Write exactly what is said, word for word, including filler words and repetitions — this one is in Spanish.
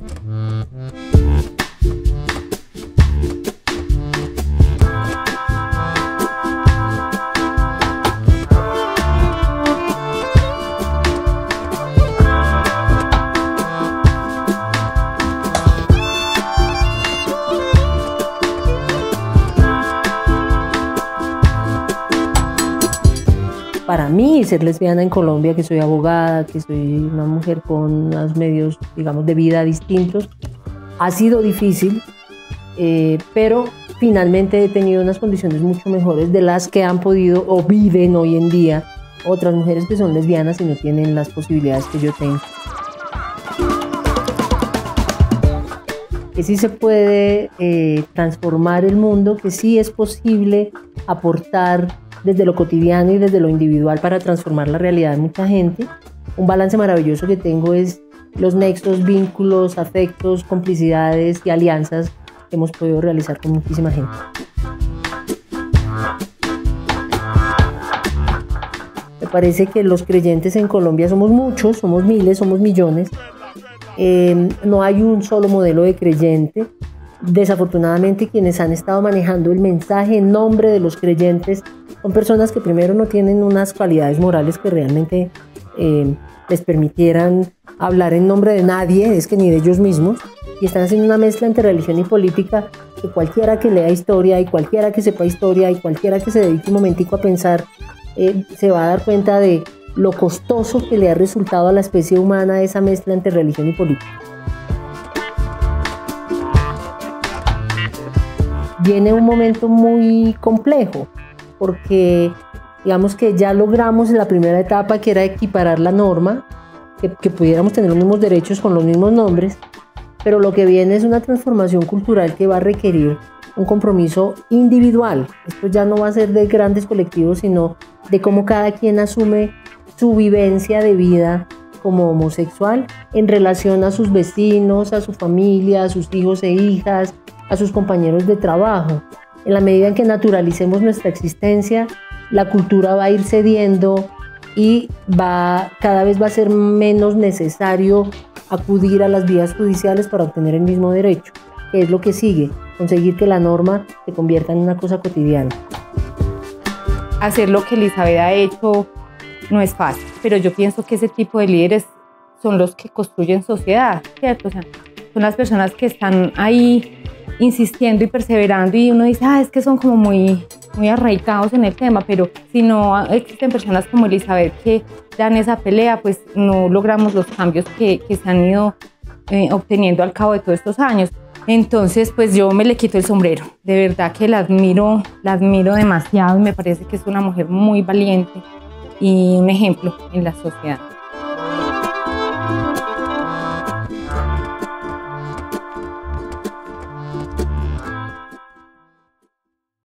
Para mí, ser lesbiana en Colombia, que soy abogada, que soy una mujer con unos medios, digamos, de vida distintos, ha sido difícil, eh, pero finalmente he tenido unas condiciones mucho mejores de las que han podido o viven hoy en día otras mujeres que son lesbianas y no tienen las posibilidades que yo tengo. Que sí se puede eh, transformar el mundo, que sí es posible aportar desde lo cotidiano y desde lo individual para transformar la realidad de mucha gente. Un balance maravilloso que tengo es los nexos, vínculos, afectos, complicidades y alianzas que hemos podido realizar con muchísima gente. Me parece que los creyentes en Colombia somos muchos, somos miles, somos millones. Eh, no hay un solo modelo de creyente. Desafortunadamente, quienes han estado manejando el mensaje en nombre de los creyentes son personas que primero no tienen unas cualidades morales que realmente eh, les permitieran hablar en nombre de nadie, es que ni de ellos mismos, y están haciendo una mezcla entre religión y política que cualquiera que lea historia y cualquiera que sepa historia y cualquiera que se dedique un momentico a pensar eh, se va a dar cuenta de lo costoso que le ha resultado a la especie humana esa mezcla entre religión y política. Viene un momento muy complejo, porque digamos que ya logramos la primera etapa, que era equiparar la norma, que, que pudiéramos tener los mismos derechos con los mismos nombres, pero lo que viene es una transformación cultural que va a requerir un compromiso individual. Esto ya no va a ser de grandes colectivos, sino de cómo cada quien asume su vivencia de vida como homosexual en relación a sus vecinos, a su familia, a sus hijos e hijas, a sus compañeros de trabajo. En la medida en que naturalicemos nuestra existencia, la cultura va a ir cediendo y va, cada vez va a ser menos necesario acudir a las vías judiciales para obtener el mismo derecho, que es lo que sigue, conseguir que la norma se convierta en una cosa cotidiana. Hacer lo que Elizabeth ha hecho no es fácil, pero yo pienso que ese tipo de líderes son los que construyen sociedad, ¿cierto? O sea, son las personas que están ahí insistiendo y perseverando, y uno dice, ah, es que son como muy, muy arraigados en el tema, pero si no existen personas como Elizabeth que dan esa pelea, pues no logramos los cambios que, que se han ido eh, obteniendo al cabo de todos estos años. Entonces, pues yo me le quito el sombrero, de verdad que la admiro, la admiro demasiado y me parece que es una mujer muy valiente y un ejemplo en la sociedad.